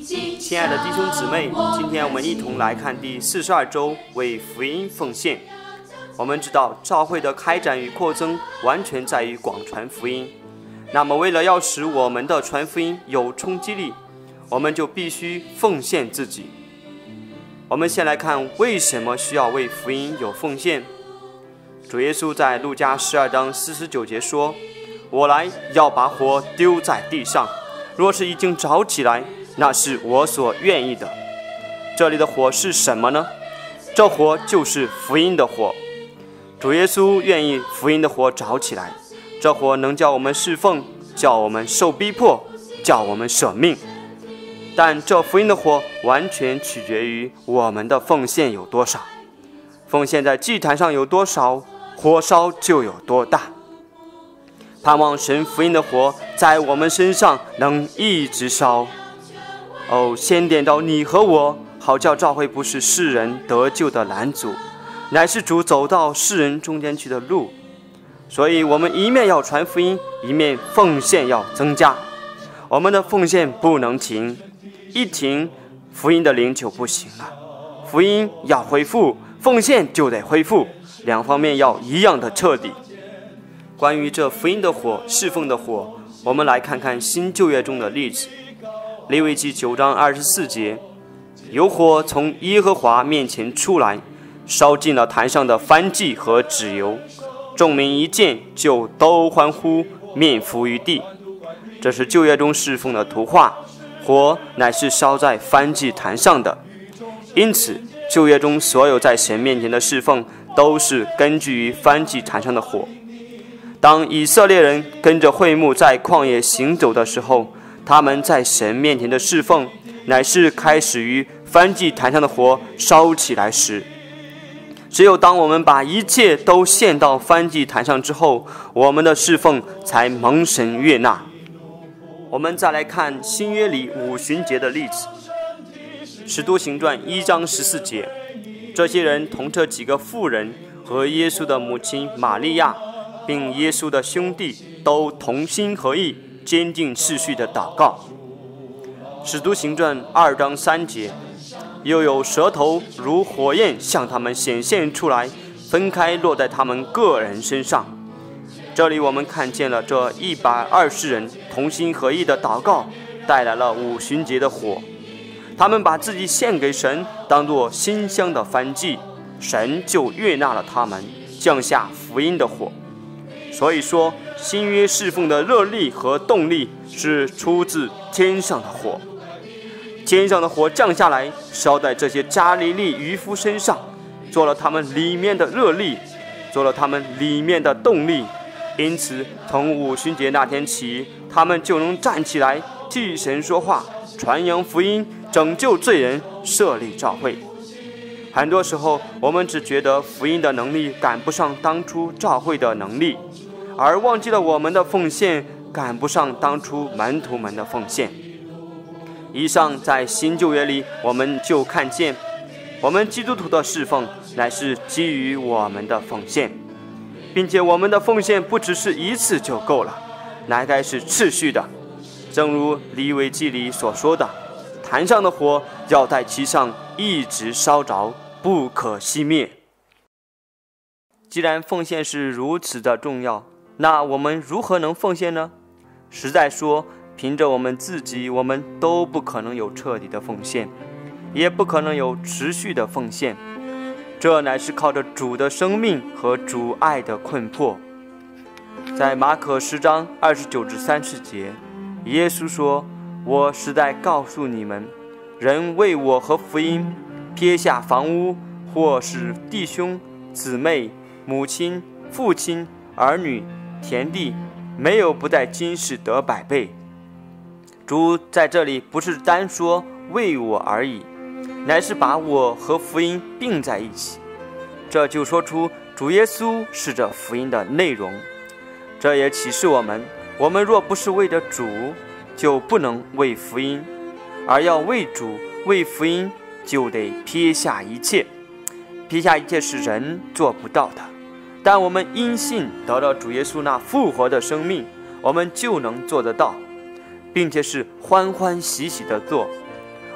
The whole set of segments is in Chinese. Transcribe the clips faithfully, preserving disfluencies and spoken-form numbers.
亲爱的弟兄姊妹，今天我们一同来看第四十二周为福音奉献。我们知道教会的开展与扩增完全在于广传福音，那么为了要使我们的传福音有冲击力，我们就必须奉献自己。我们先来看为什么需要为福音有奉献。主耶稣在路加十二章四十九节说，我来要把火丢在地上，若是已经着起来，那是我所愿意的。这里的火是什么呢？这火就是福音的火。主耶稣愿意福音的火着起来，这火能叫我们侍奉，叫我们受逼迫，叫我们舍命。但这福音的火完全取决于我们的奉献有多少。奉献在祭坛上有多少，火烧就有多大。盼望神福音的火在我们身上能一直烧。哦，先点到你和我，好叫教会不是世人得救的拦阻，乃是主走到世人中间去的路。所以我们一面要传福音，一面奉献要增加。我们的奉献不能停，一停福音的灵就不行了。福音要恢复，奉献就得恢复，两方面要一样的彻底。关于这福音的火，侍奉的火，我们来看看新旧约中的例子。利未记九章二十四节，有火从耶和华面前出来，烧尽了坛上的燔祭和脂油，众民一见就都欢呼，面伏于地。这是旧约中侍奉的图画，火乃是烧在燔祭坛上的。因此旧约中所有在神面前的侍奉都是根据于燔祭坛上的火。当以色列人跟着会幕在旷野行走的时候，他们在神面前的侍奉乃是开始于燔祭坛上的火烧起来时。只有当我们把一切都献到燔祭坛上之后，我们的侍奉才蒙神悦纳。我们再来看新约里五旬节的例子。使徒行传一章十四节，这些人同这几个妇人和耶稣的母亲玛利亚，并耶稣的兄弟都同心合意，坚定次序的祷告。使徒行传二章三节，又有舌头如火焰向他们显现出来，分开落在他们个人身上。这里我们看见了这一百二十人同心合意的祷告带来了五旬节的火。他们把自己献给神，当作馨香的燔祭，神就悦纳了他们，降下福音的火。所以说，新约侍奉的热力和动力是出自天上的火。天上的火降下来，烧在这些加利利渔夫身上，做了他们里面的热力，做了他们里面的动力。因此从五旬节那天起，他们就能站起来替神说话，传扬福音，拯救罪人，设立教会。很多时候我们只觉得福音的能力赶不上当初教会的能力，而忘记了我们的奉献赶不上当初门徒们的奉献。以上在新旧约里我们就看见，我们基督徒的侍奉乃是基于我们的奉献，并且我们的奉献不只是一次就够了，乃该是持续的。正如利未记里所说的，坛上的火要在其上一直烧着，不可熄灭。既然奉献是如此的重要，那我们如何能奉献呢？实在说，凭着我们自己，我们都不可能有彻底的奉献，也不可能有持续的奉献。这乃是靠着主的生命和主爱的困迫。在马可十章二十九至三十节，耶稣说，我实在告诉你们，人为我和福音撇下房屋，或是弟兄姊妹、母亲、父亲、儿女、田地，没有不在今世得百倍。主在这里不是单说为我而已，乃是把我和福音并在一起。这就说出主耶稣是这福音的内容。这也启示我们，我们若不是为着主，就不能为福音，而要为主为福音，就得撇下一切。撇下一切是人做不到的，但我们因信得到主耶稣那复活的生命，我们就能做得到，并且是欢欢喜喜地做。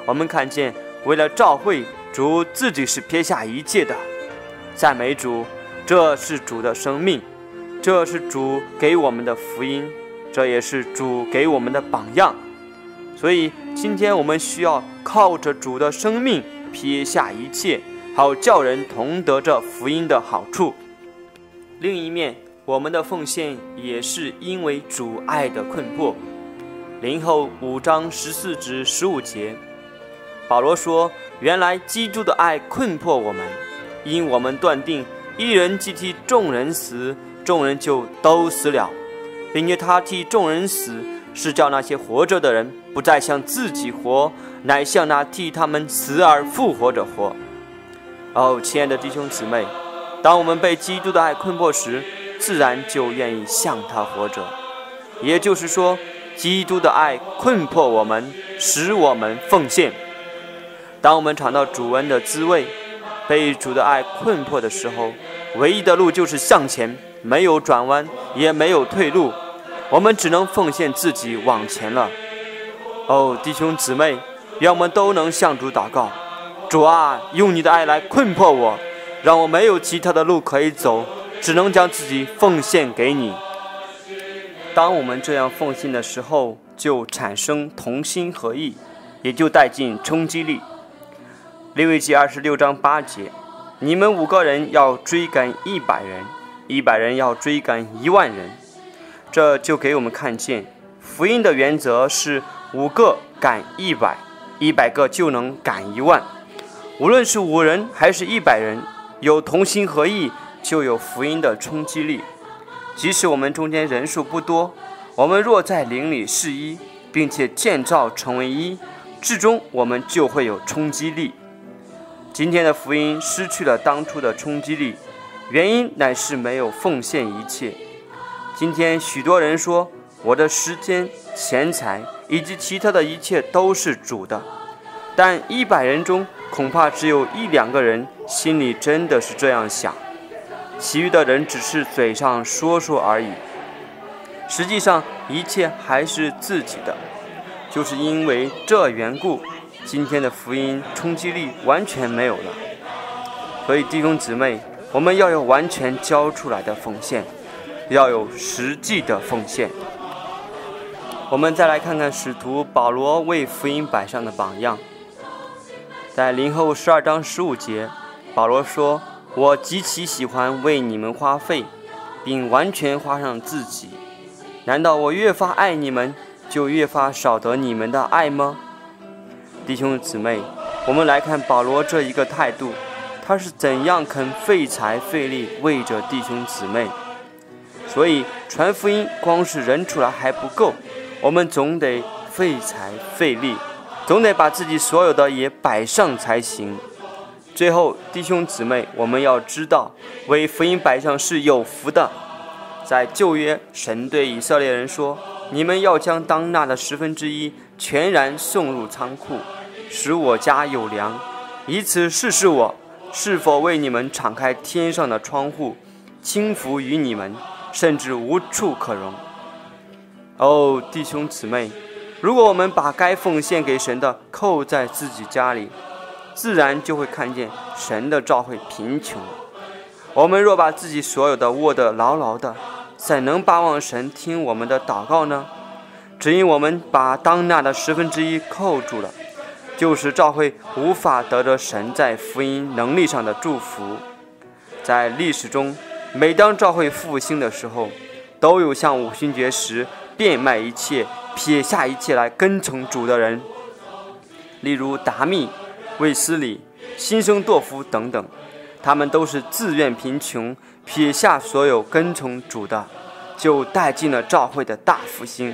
我们看见为了召会，主自己是撇下一切的。赞美主，这是主的生命，这是主给我们的福音，这也是主给我们的榜样。所以今天我们需要靠着主的生命撇下一切，好叫人同得这福音的好处。另一面，我们的奉献也是因为主爱的困迫。林后五章十四至十五节，保罗说：原来基督的爱困迫我们，因我们断定一人既替众人死，众人就都死了，并且他替众人死，是叫那些活着的人不再向自己活，乃向那替他们死而复活者活。哦，亲爱的弟兄姊妹，当我们被基督的爱困迫时，自然就愿意向他活着。也就是说，基督的爱困迫我们，使我们奉献。当我们尝到主恩的滋味，被主的爱困迫的时候，唯一的路就是向前，没有转弯，也没有退路，我们只能奉献自己往前了。哦，弟兄姊妹，愿我们都能向主祷告：主啊，用你的爱来困迫我，让我没有其他的路可以走，只能将自己奉献给你。当我们这样奉献的时候，就产生同心合意，也就带进冲击力。利未记二十六章八节，你们五个人要追赶一百人，一百人要追赶一万人。这就给我们看见，福音的原则是五个赶一百，一百个就能赶一万。无论是五人还是一百人，有同心合意，就有福音的冲击力。即使我们中间人数不多，我们若在灵里是一，并且建造成为一，至终我们就会有冲击力。今天的福音失去了当初的冲击力，原因乃是没有奉献一切。今天许多人说，我的时间、钱财以及其他的一切都是主的，但一百人中恐怕只有一两个人心里真的是这样想，其余的人只是嘴上说说而已。实际上一切还是自己的。就是因为这缘故，今天的福音冲击力完全没有了。所以弟兄姊妹，我们要有完全交出来的奉献，要有实际的奉献。我们再来看看使徒保罗为福音摆上的榜样。在林后十二章十五节，保罗说：我极其喜欢为你们花费，并完全花上自己。难道我越发爱你们，就越发少得你们的爱吗？弟兄姊妹，我们来看保罗这一个态度，他是怎样肯费财费力为着弟兄姊妹。所以传福音光是人出来还不够，我们总得费财费力，总得把自己所有的也摆上才行。最后弟兄姊妹，我们要知道为福音摆上是有福的。在旧约，神对以色列人说：你们要将当纳的十分之一全然送入仓库，使我家有粮，以此试试我是否为你们敞开天上的窗户，倾福于你们，甚至无处可容。哦，弟兄姊妹，如果我们把该奉献给神的扣在自己家里，自然就会看见神的召会贫穷。我们若把自己所有的握得牢牢的，怎能巴望神听我们的祷告呢？只因我们把当纳的十分之一扣住了，就使召会无法得着神在福音能力上的祝福。在历史中，每当召会复兴的时候，都有像五旬节时变卖一切、撇下一切来跟从主的人，例如达密、卫斯理、新生舵夫等等，他们都是自愿贫穷，撇下所有跟从主的，就带进了召会的大复兴。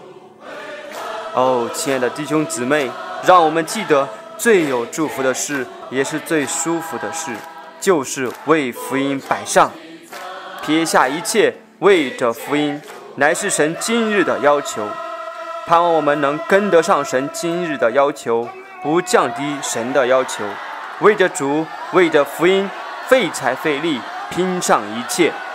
哦，亲爱的弟兄姊妹，让我们记得最有祝福的事，也是最舒服的事，就是为福音摆上，撇下一切，为着福音，乃是神今日的要求。盼望我们能跟得上神今日的要求，不降低神的要求，为着主，为着福音，费财费力，拼上一切。